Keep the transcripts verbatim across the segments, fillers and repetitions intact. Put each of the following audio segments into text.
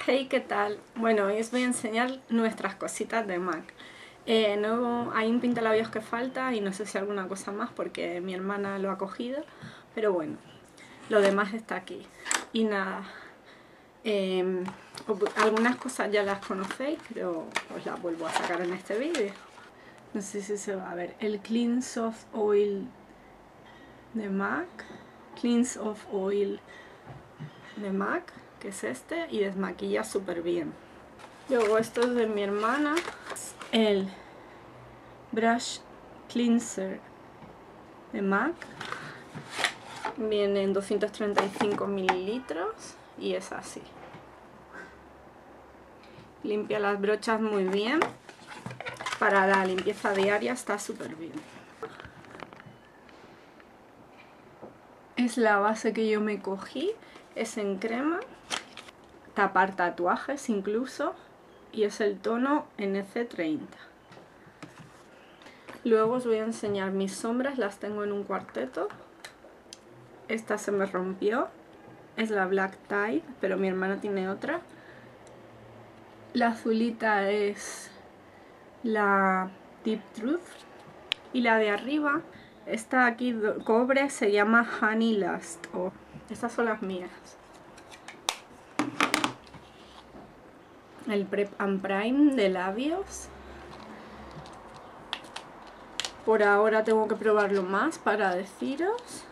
Hey, ¿qué tal? Bueno, hoy os voy a enseñar nuestras cositas de MAC. Eh, no, hay un pintalabios que falta y no sé si alguna cosa más porque mi hermana lo ha cogido, pero bueno, lo demás está aquí. Y nada, eh, algunas cosas ya las conocéis, pero os las vuelvo a sacar en este vídeo. No sé si se va a ver. El Clean Soft Oil de MAC. Cleanse of Oil de MAC, que es este, y desmaquilla súper bien. Luego esto es de mi hermana, el Brush Cleanser de MAC, viene en doscientos treinta y cinco mililitros y es así. Limpia las brochas muy bien, para la limpieza diaria está súper bien. Es la base que yo me cogí, es en crema, tapar tatuajes incluso, y es el tono N C treinta. Luego os voy a enseñar mis sombras, las tengo en un cuarteto. Esta se me rompió, es la Black Tide, pero mi hermana tiene otra. La azulita es la Deep Truth. Y la de arriba, esta aquí cobre, se llama Honey Lust. Oh, estas son las mías. El Prep and Prime de labios. Por ahora tengo que probarlo más para deciros.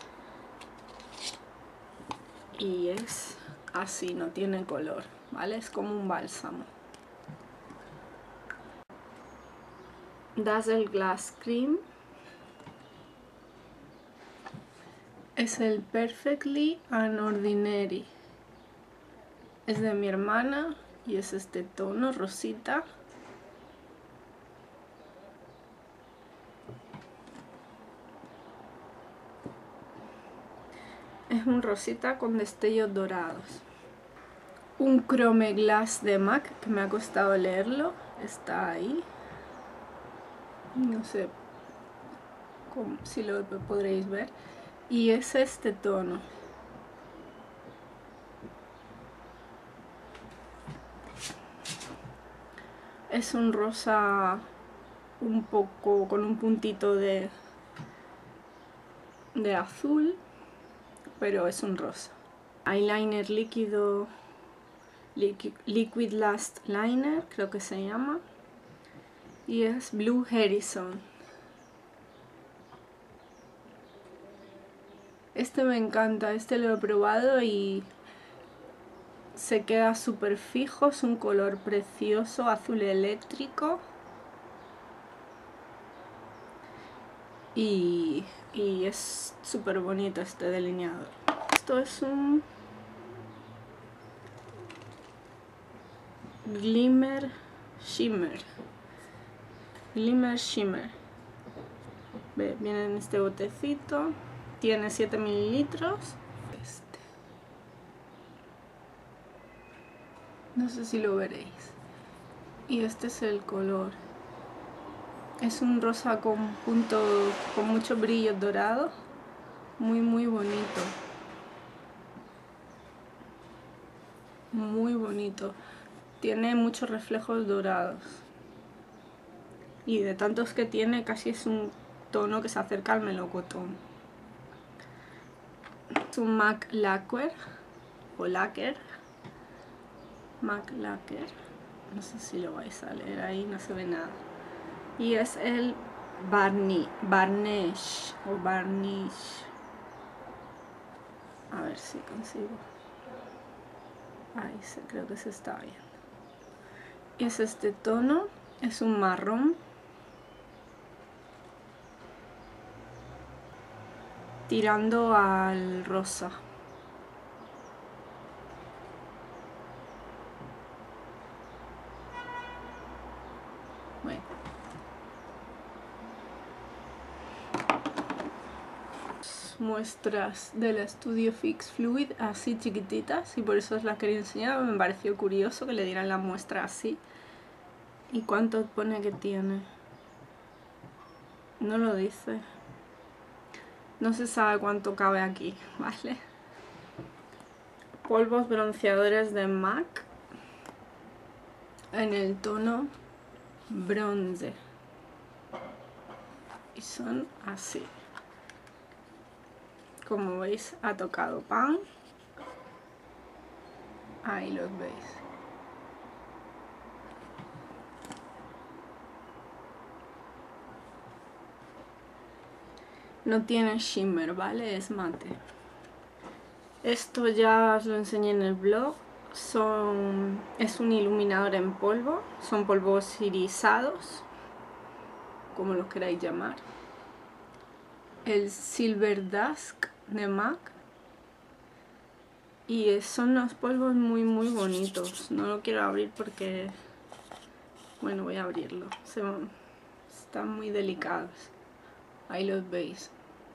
Y es así, no tiene color, ¿vale? Es como un bálsamo. Dazzle Glass Cream. Es el Perfectly Unordinary. Es de mi hermana y es este tono rosita. Es un rosita con destellos dorados. Un Chrome Glass de MAC, que me ha costado leerlo, está ahí. No sé cómo, si lo podréis ver. Y es este tono. Es un rosa un poco con un puntito de, de azul, pero es un rosa. Eyeliner líquido, Liquid, Liquid Last Liner, creo que se llama. Y es Blue Harrison. Este me encanta, este lo he probado y se queda súper fijo, es un color precioso, azul eléctrico. Y, y es súper bonito este delineador. Esto es un Glimmer Shimmer. Glimmer Shimmer. Ve, viene en este botecito. Tiene siete mililitros. Este. No sé si lo veréis. Y este es el color. Es un rosa con punto, con muchos brillos dorados. Muy muy bonito. Muy bonito. Tiene muchos reflejos dorados. Y de tantos que tiene, casi es un tono que se acerca al melocotón. Es un MAC Lacquer o Lacquer. MAC Lacquer. No sé si lo vais a leer ahí, no se ve nada. Y es el Varnish, Varnish o Varnish. A ver si consigo. Ahí se, creo que se está viendo. Y es este tono, es un marrón. Tirando al rosa. Bueno. Muestras del estudio Fix Fluid así chiquititas y por eso os las quería enseñar. Me pareció curioso que le dieran la muestra así. ¿Y cuánto pone que tiene? No lo dice. No se sabe cuánto cabe aquí, ¿vale? Polvos bronceadores de MAC. en el tono bronce. Y son así. Como veis, ha tocado pan. Ahí los veis. No tiene shimmer, ¿vale? Es mate. Esto ya os lo enseñé en el blog. Son, es un iluminador en polvo. Son polvos irisados, como los queráis llamar. El Silver Dusk de MAC. Y son unos polvos muy muy bonitos. No lo quiero abrir porque... Bueno, voy a abrirlo. Se van... Están muy delicados. Ahí los veis.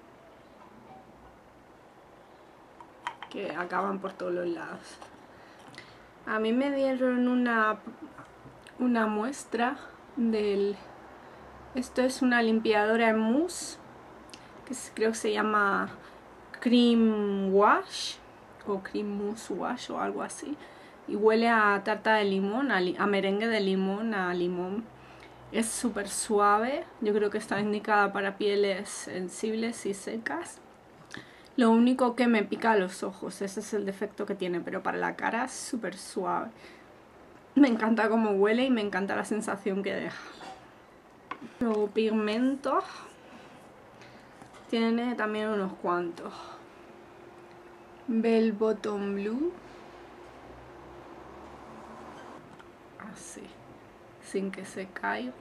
Que acaban por todos los lados. A mí me dieron una, una muestra del... Esto es una limpiadora en mousse, que creo que se llama Cream Wash, o Cream Mousse Wash, o algo así. Y huele a tarta de limón, a, li a merengue de limón, a limón. Es súper suave, yo creo que está indicada para pieles sensibles y secas. Lo único que me pica los ojos, ese es el defecto que tiene, pero para la cara es súper suave. Me encanta cómo huele y me encanta la sensación que deja. Luego pigmentos, tiene también unos cuantos. Bell Bottom Blue, así, sin que se caiga.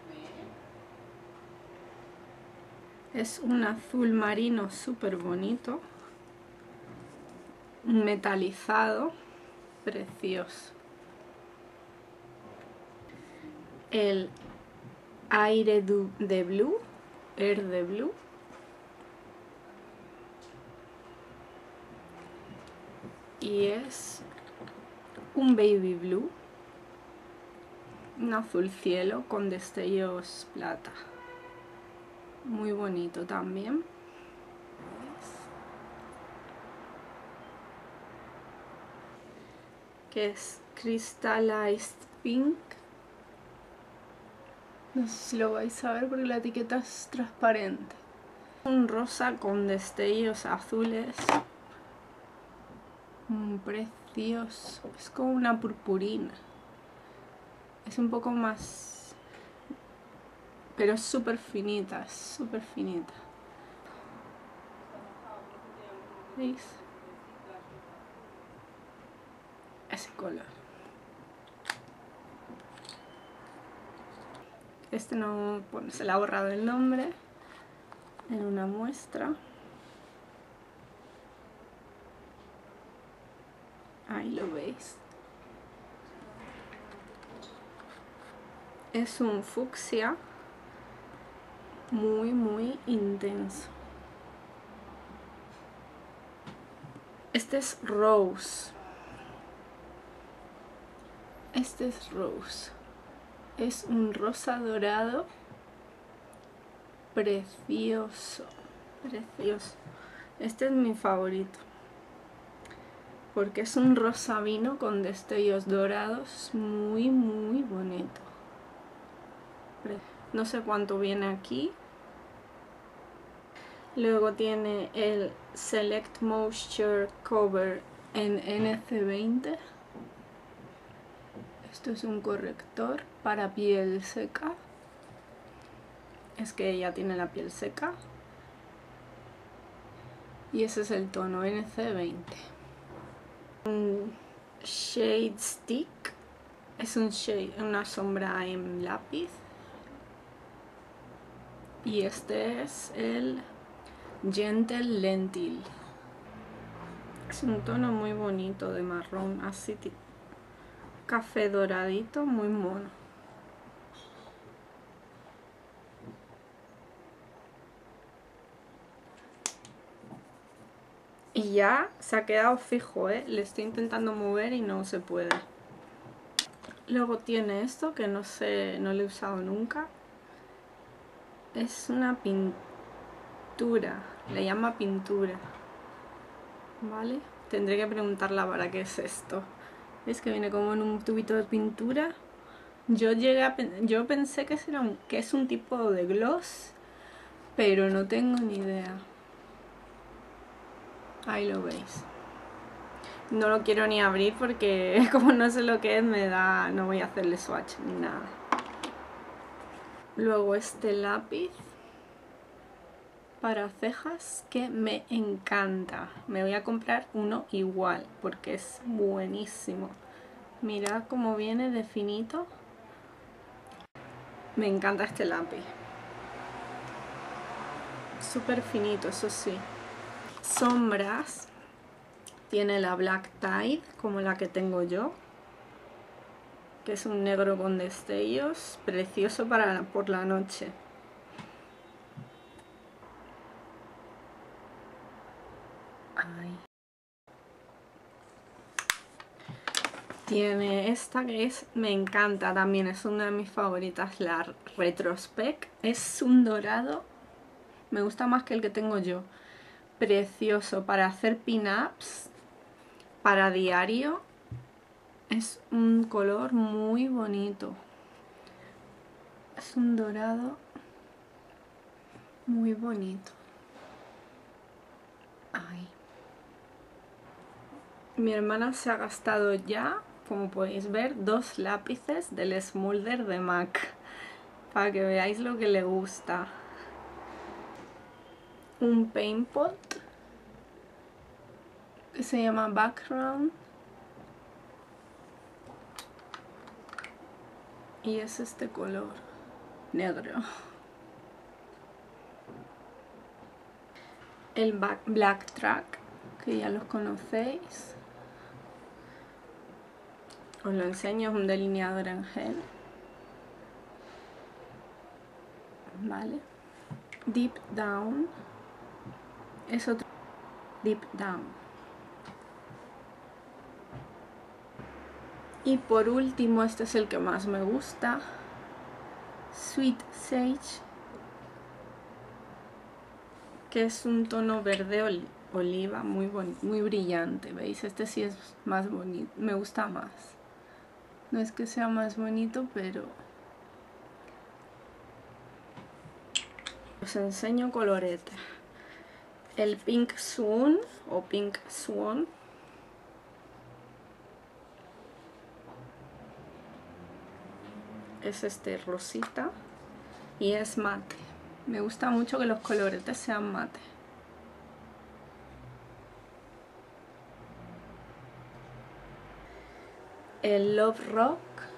Es un azul marino súper bonito, metalizado, precioso. El Aire de Blue, Air de Blue. Y es un baby blue, un azul cielo con destellos plata. Muy bonito también. Que es Crystallized Pink. No sé si lo vais a ver porque la etiqueta es transparente. Un rosa con destellos azules. Mm, precioso. Es como una purpurina. Es un poco más... Pero es súper finita, es súper finita. ¿Veis? Ese color. Este no, bueno, se le ha borrado el nombre en una muestra. Ahí lo veis. Es un fucsia muy muy intenso. Este es Rose. Este es Rose. Es un rosa dorado precioso, precioso. Este es mi favorito porque es un rosa vino con destellos dorados muy muy bonito. No sé cuánto viene aquí. Luego tiene el Select Moisture Cover en N C veinte. Esto es un corrector para piel seca. Es que ella tiene la piel seca. Y ese es el tono N C veinte. Un Shade Stick. Es un shade, una sombra en lápiz. Y este es el Gentle Lentil. Es un tono muy bonito de marrón, así café doradito, muy mono. Y ya se ha quedado fijo, ¿eh? Le estoy intentando mover y no se puede. Luego tiene esto que no sé, no lo he usado nunca. Es una pintura, le llama pintura, ¿vale? Tendré que preguntarla para qué es esto. Es que viene como en un tubito de pintura Yo llegué a pen yo pensé que, era un, que es un tipo de gloss, pero no tengo ni idea. Ahí lo veis. No lo quiero ni abrir porque como no sé lo que es, me da, no voy a hacerle swatch ni nada. Luego este lápiz para cejas que me encanta. Me voy a comprar uno igual porque es buenísimo. Mirad cómo viene de finito. Me encanta este lápiz. Súper finito, eso sí. Sombras. Tiene la Black Tide, como la que tengo yo, que es un negro con destellos, precioso para por la noche. Ay. Tiene esta que es, me encanta también, es una de mis favoritas, la Retrospect. Es un dorado, me gusta más que el que tengo yo. Precioso para hacer pin-ups, para diario. Es un color muy bonito. Es un dorado muy bonito. Ay. Mi hermana se ha gastado ya, como podéis ver, dos lápices del Smolder de MAC. Para que veáis lo que le gusta. Un paint pot que se llama Background. Y es este color negro. El Black Track, que ya los conocéis. Os lo enseño, es un delineador en gel. Vale. Deep Down. Es otro. Deep Down. Y por último, este es el que más me gusta. Sweet Sage, que es un tono verde ol oliva muy, muy brillante. ¿Veis? Este sí es más bonito, me gusta más. No es que sea más bonito, pero os enseño colorete. El Pink Swan o Pink Swan. Es este rosita y es mate. Me gusta mucho que los coloretes sean mate. El Love Rock.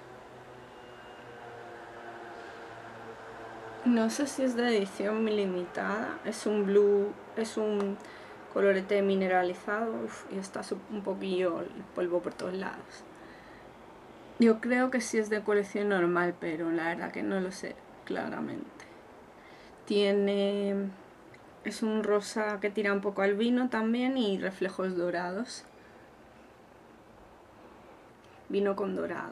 No sé si es de edición limitada. Es un blue, es un colorete mineralizado. Uf, y está un poquillo el polvo por todos lados. Yo creo que sí es de colección normal, pero la verdad que no lo sé claramente. Tiene... es un rosa que tira un poco al vino también y reflejos dorados. Vino con dorado.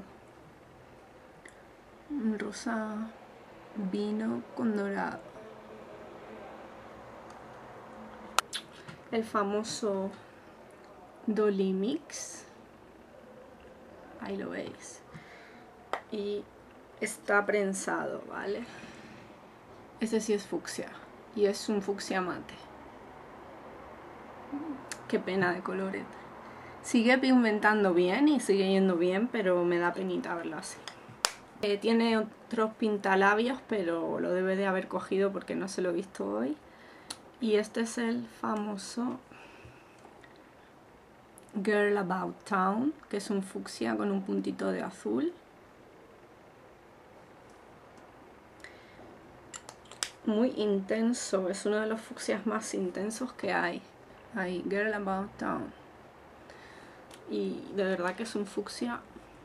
Un rosa vino con dorado. El famoso Dolly Mix. Ahí lo veis. Y está prensado, ¿vale? Este sí es fucsia. Y es un fucsia mate. Qué pena de colorete. Sigue pigmentando bien y sigue yendo bien, pero me da penita verlo así. Eh, tiene otros pintalabios, pero lo debe de haber cogido porque no se lo he visto hoy. Y este es el famoso Girl About Town, que es un fucsia con un puntito de azul. Muy intenso, es uno de los fucsias más intensos que hay. Ahí, Girl About Town. Y de verdad que es un fucsia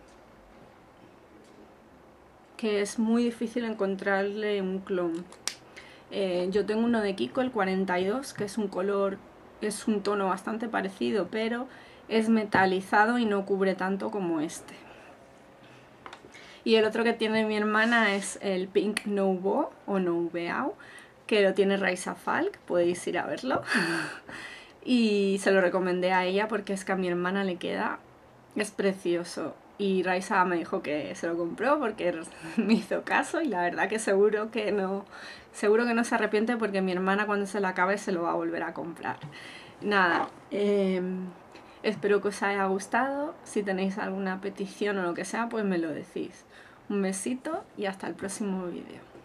que es muy difícil encontrarle un clon. Eh, yo tengo uno de Kiko, el cuarenta y dos, que es un color, es un tono bastante parecido, pero es metalizado y no cubre tanto como este. Y el otro que tiene mi hermana es el Pink Nouveau o Nouveau, que lo tiene Raisa Falk, podéis ir a verlo. Y se lo recomendé a ella porque es que a mi hermana le queda, es precioso. y Raisa me dijo que se lo compró porque me hizo caso y la verdad que seguro que no, seguro que no se arrepiente porque mi hermana cuando se lo acabe se lo va a volver a comprar. Nada, eh, espero que os haya gustado. Si tenéis alguna petición o lo que sea, pues me lo decís. Un besito y hasta el próximo vídeo.